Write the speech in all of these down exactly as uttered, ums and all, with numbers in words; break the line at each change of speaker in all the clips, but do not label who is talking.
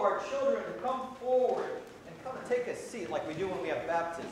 our children to come forward and come and take a seat like we do when we have baptism.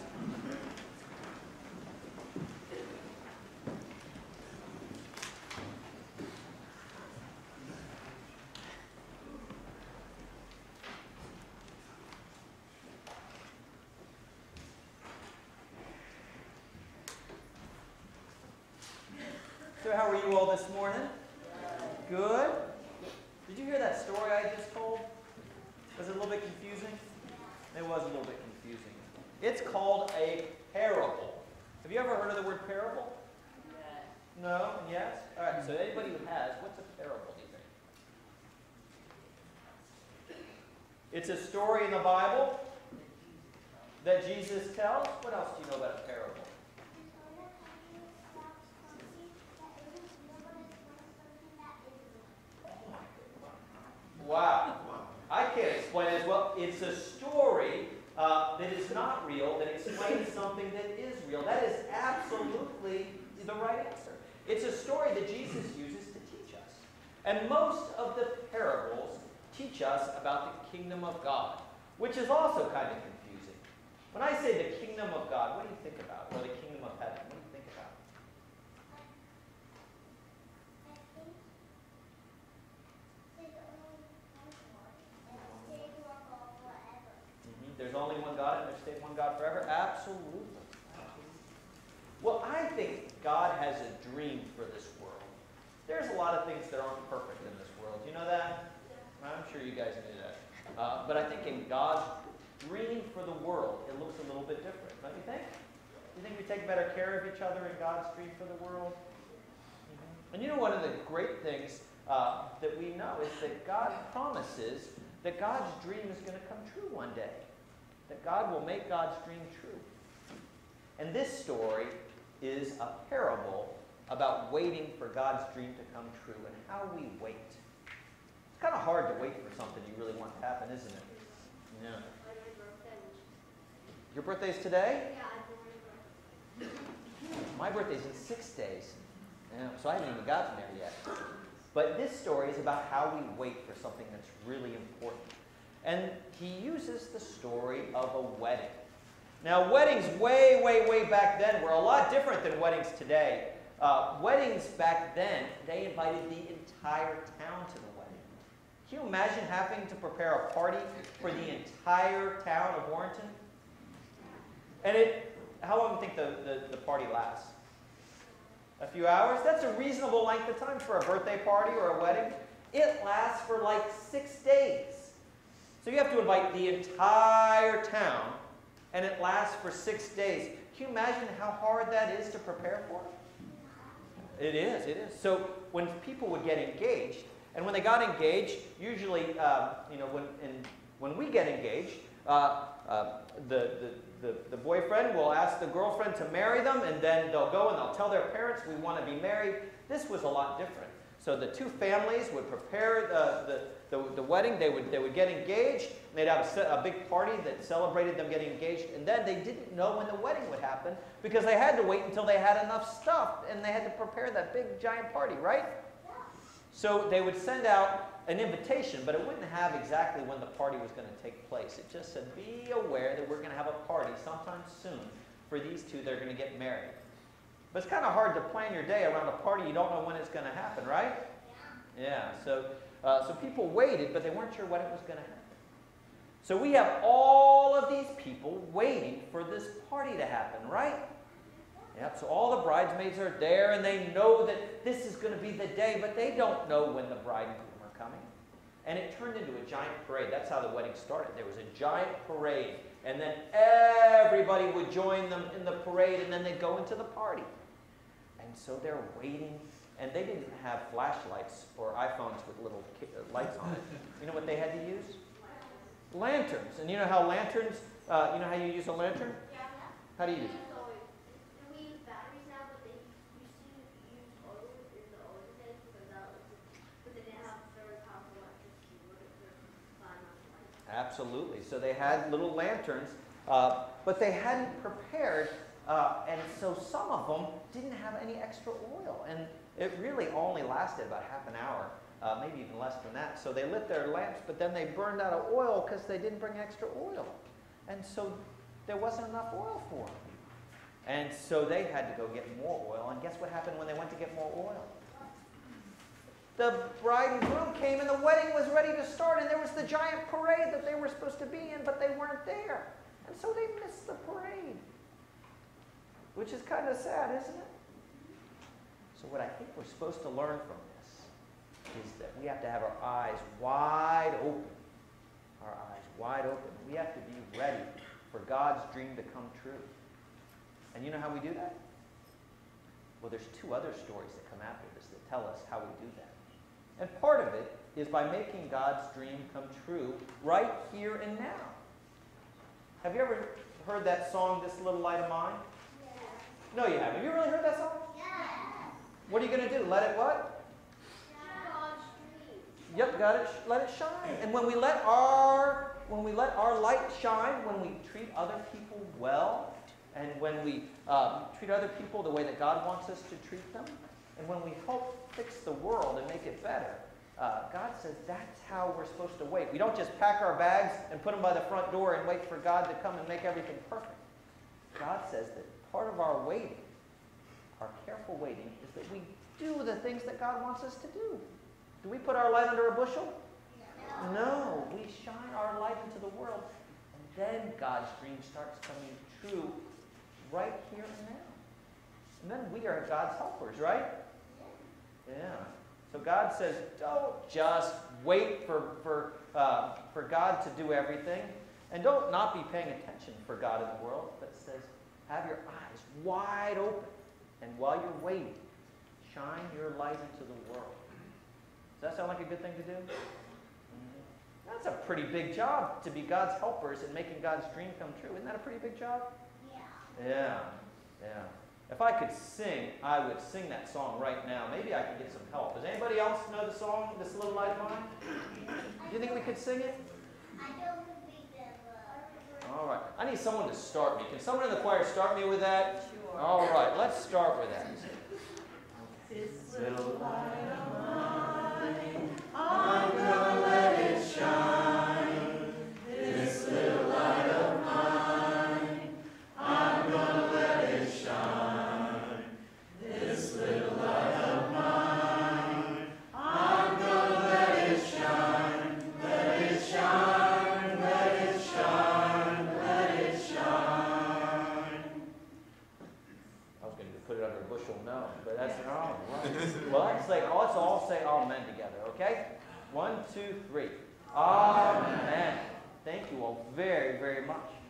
So how are you all this morning? Good? Did you hear that story I just told? Was it a little bit confusing? It was a little bit confusing. It's called a parable. Have you ever heard of the word parable?
Yes.
No? Yes? All right, so anybody who has, what's a parable, do you think? It's a story in the Bible that Jesus tells. What else do you know about a parable? Wow. I can't explain it as well. It's a story uh, that is not real that explains something that is real. That is absolutely the right answer. It's a story that Jesus uses to teach us. And most of the parables teach us about the kingdom of God, which is also kind of confusing. When I say the kingdom of God, what do you think about? Or the kingdom of heaven, what do you think about? There's only one God and there's stayed one God forever? Absolutely. Absolutely. Well, I think God has a dream for this world. There's a lot of things that aren't perfect in this world. You know that? I'm sure you guys knew that. Uh, but I think in God's dream for the world, it looks a little bit different. Don't you think? You think we take better care of each other in God's dream for the world? Mm-hmm. And you know, one of the great things uh, that we know is that God promises that God's dream is going to come true one day. That God will make God's dream true. And this story is a parable about waiting for God's dream to come true and how we wait. It's kind of hard to wait for something you really want to happen, isn't it? Yeah. Your birthday's today?
Yeah,
My birthday's in six days. Yeah, so I haven't even gotten there yet. But this story is about how we wait for something that's really important. And he uses the story of a wedding. Now, weddings way, way, way back then were a lot different than weddings today. Uh, weddings back then, they invited the entire town to the wedding. Can you imagine having to prepare a party for the entire town of Warrenton? And it, how long do you think the, the, the party lasts? A few hours? That's a reasonable length of time for a birthday party or a wedding. It lasts for like six days. So you have to invite the entire town, and it lasts for six days. Can you imagine how hard that is to prepare for? It is, it is. So when people would get engaged, and when they got engaged, usually, uh, you know, when, in, when we get engaged, uh, uh, the, the, the, the boyfriend will ask the girlfriend to marry them, and then they'll go and they'll tell their parents, we want to be married. This was a lot different. So the two families would prepare the, the, the, the wedding. They would, they would get engaged. And they'd have a, a big party that celebrated them getting engaged. And then they didn't know when the wedding would happen because they had to wait until they had enough stuff. And they had to prepare that big, giant party, right? So they would send out an invitation, but it wouldn't have exactly when the party was going to take place. It just said, be aware that we're going to have a party sometime soon for these two that are going to get married. But it's kind of hard to plan your day around a party you don't know when it's going to happen, right? Yeah. Yeah. So, uh, so people waited, but they weren't sure when it was going to happen. So we have all of these people waiting for this party to happen, right? Yep. So all the bridesmaids are there, and they know that this is going to be the day, but they don't know when the bride and groom are coming. And it turned into a giant parade. That's how the wedding started. There was a giant parade, and then everybody would join them in the parade, and then they'd go into the party. And so they're waiting, and they didn't have flashlights or iPhones with little lights on it. You know what they had to use? Lanterns. And you know how lanterns, uh, you know how you use a lantern?
Yeah.
How do you use it?
We use batteries now, but they used to use oil in the older days because that was, but they didn't have very powerful electricity. What if they're flying on lights?
Absolutely. So they had little lanterns, uh, but they hadn't prepared. Uh, and so some of them didn't have any extra oil. And it really only lasted about half an hour. uh, maybe even less than that. So they lit their lamps, but then they burned out of oil because they didn't bring extra oil. And so there wasn't enough oil for them. And so they had to go get more oil. And guess what happened when they went to get more oil? The bride and groom came and the wedding was ready to start, and there was the giant parade that they were supposed to be in, but they weren't there. And so they missed the parade. Which is kind of sad, isn't it? So what I think we're supposed to learn from this is that we have to have our eyes wide open. Our eyes wide open. We have to be ready for God's dream to come true. And you know how we do that? Well, there's two other stories that come after this that tell us how we do that. And part of it is by making God's dream come true right here and now. Have you ever heard that song, This Little Light of Mine?
Yes.
No, you haven't. Have you really heard that song?
Yes.
What are you going to do? Let it what?
God's dream.
Yep, got it. Let it shine. And when we let our when we let our light shine, when we treat other people well, and when we um, treat other people the way that God wants us to treat them, and when we help fix the world and make it better, uh, God says that's how we're supposed to wait. We don't just pack our bags and put them by the front door and wait for God to come and make everything perfect. God says that part of our waiting, our careful waiting, is that we do the things that God wants us to do. Do we put our light under a bushel?
No.
No. We shine our light into the world, and then God's dream starts coming true right here and now. And then we are God's helpers, right? Yeah. So God says, don't just wait for, for, uh, for God to do everything. And don't not be paying attention for God in the world, but says, have your eyes wide open. And while you're waiting, shine your light into the world. Does that sound like a good thing to do? Mm-hmm. That's a pretty big job, to be God's helpers and making God's dream come true. Isn't that a pretty big job?
Yeah.
Yeah, yeah. If I could sing, I would sing that song right now. Maybe I could get some help. Does anybody else know the song, This Little Light of Mine? Do you think we could sing it?
I don't think that will.
All right. I need someone to start me. Can someone in the choir start me with that? Sure. All right. Let's start with that.
This little light of mine, I'm gonna let it shine. This little light of mine, I'm gonna let it shine. This little light of mine, I'm gonna let it shine. Let it shine, let it shine, let it shine.
I was going to put it under a bushel, no, but that's all right. Well, let's, say, let's all say amen together, okay? One, two, three. Amen. Thank you all very, very much.